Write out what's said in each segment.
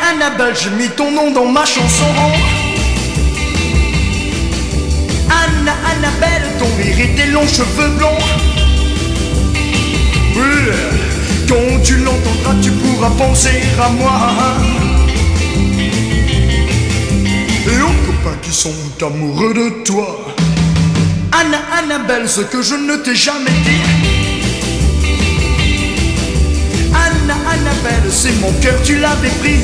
Annabelle, j'ai mis ton nom dans ma chanson. Annabelle, ton rire et tes longs cheveux blonds. Oui, quand tu l'entendras, tu pourras penser à moi. Et aux copains qui sont amoureux de toi. Annabelle, ce que je ne t'ai jamais dit. Annabelle, c'est mon cœur, tu l'avais pris.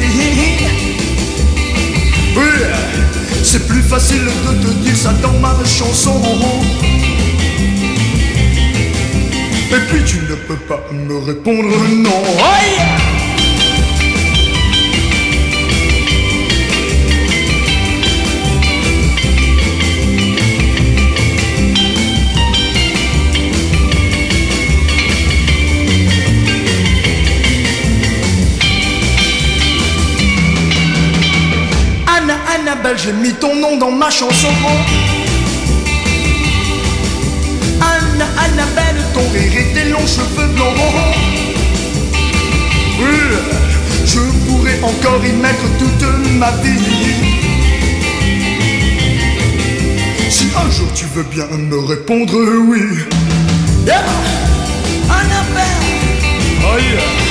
Oui, c'est plus facile de te dire ça dans ma chanson. Et puis tu ne peux pas me répondre non. Oh yeah! Annabelle, j'ai mis ton nom dans ma chanson. Annabelle, ton rire et tes longs cheveux blonds. Oui, je pourrais encore y mettre toute ma vie. Si un jour tu veux bien me répondre oui. Yeah! Annabelle! Oh yeah!